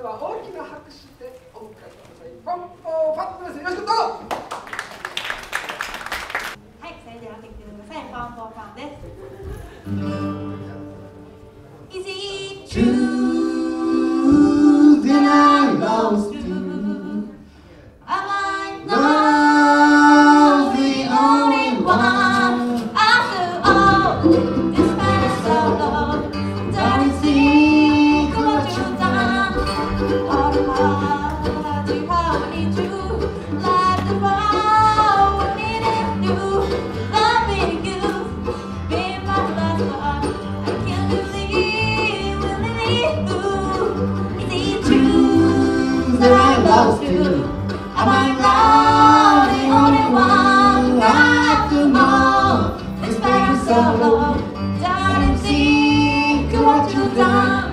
では大きな拍手でお迎えください。ポンポーファントです。よろしくどうぞ。 はい、それではお聴きください。ポンポーファンです。Is it true that I lost you? Am I not the only one? After all, this kind of sorrow, don't you think what you've done? All the heart you have need to let the world needed you, loving you, be my last one. I can't believe we'll leave you. Is it true that I lost you? Am I not the only one? After all, this kind of sorrow, don't you think what you've done?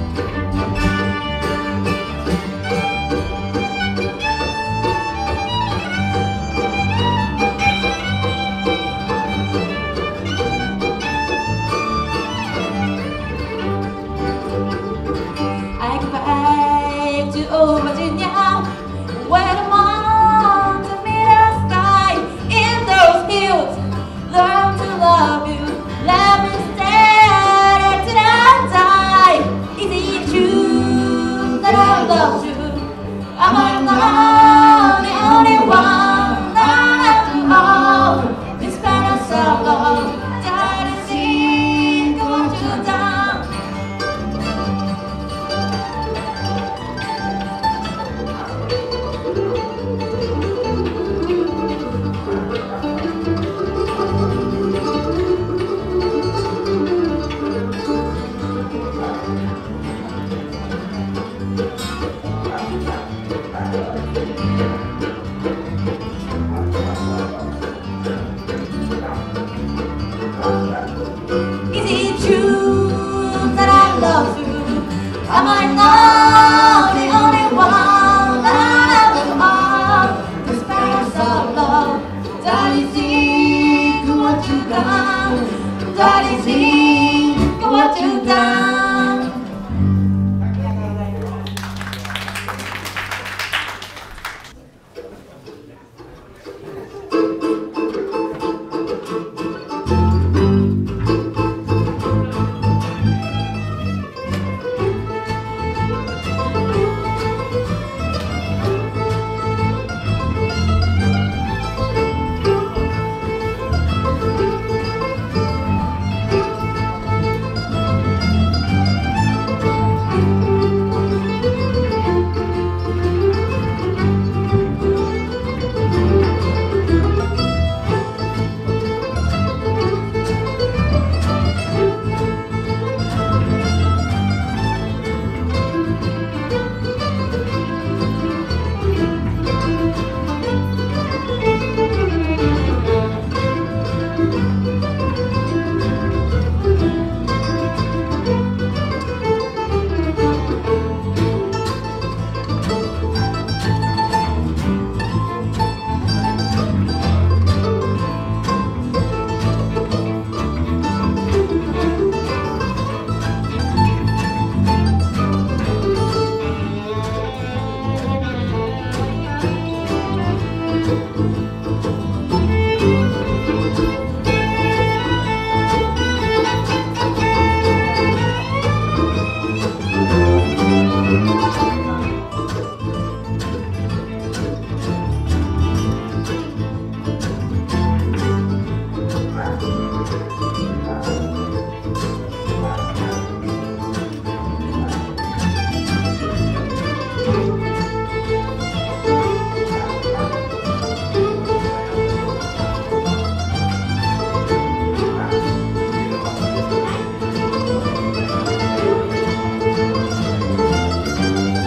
I go back to old Virginia, where the mountains meet the sky. In those hills, learn to love you. Let me stay till I die. Is it true that I love you? Am I not the only one? After all, this kind of sorrow, don't you think what you've done? Is it true that I love you? Am I not the only one? After all, this past of love, that is it, what you done? That is it, what you done? 「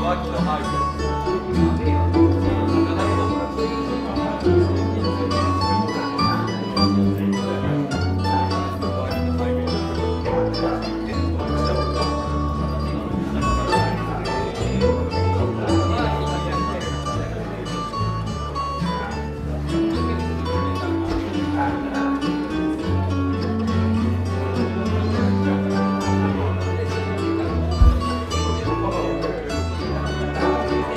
Thank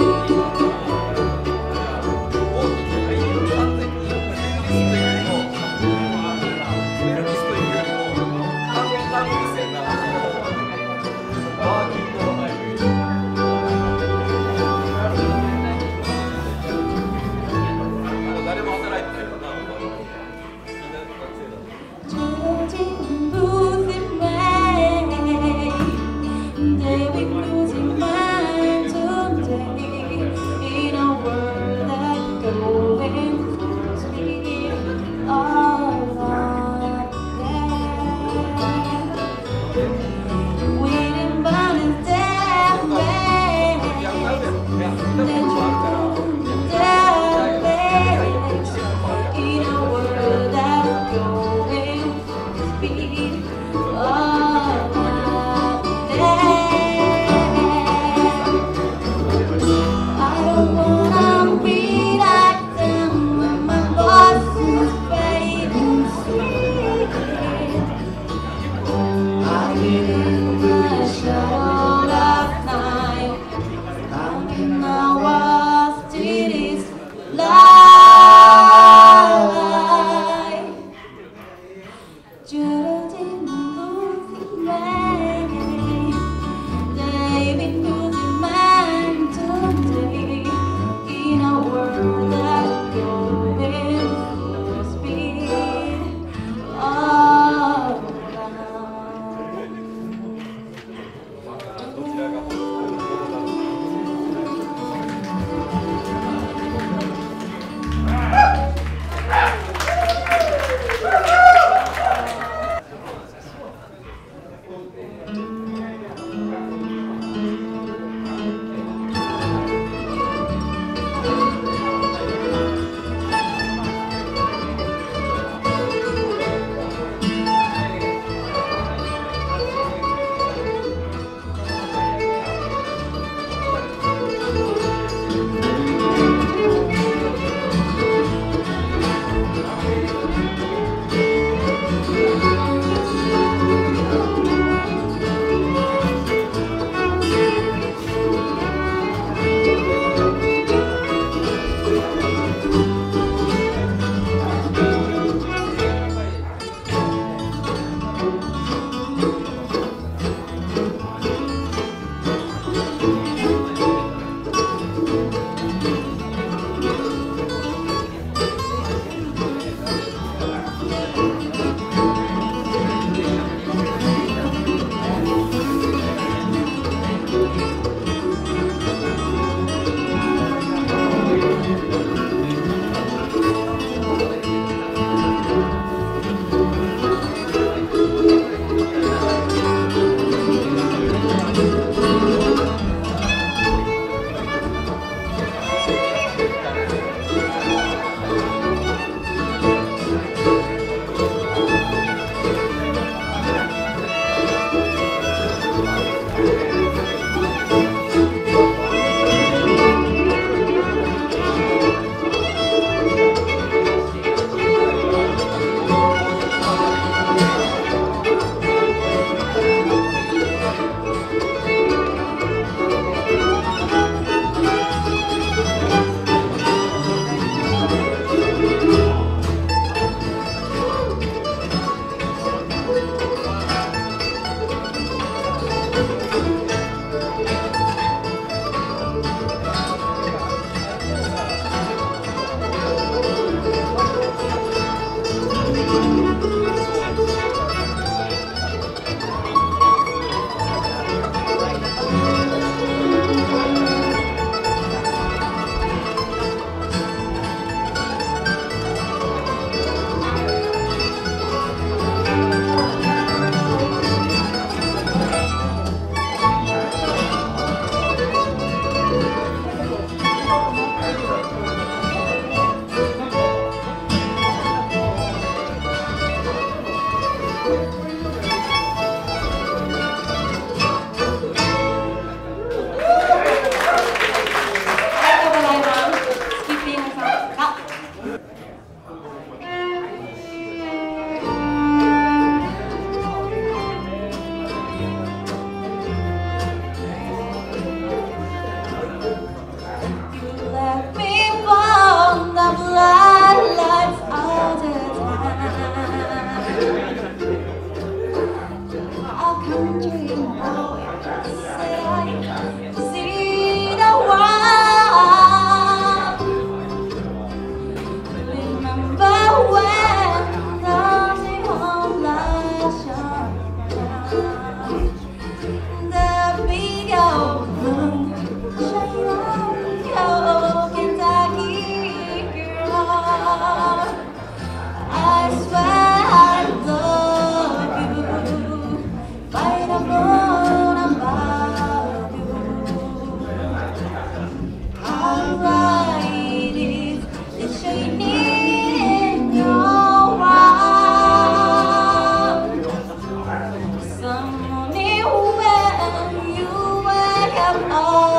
of all.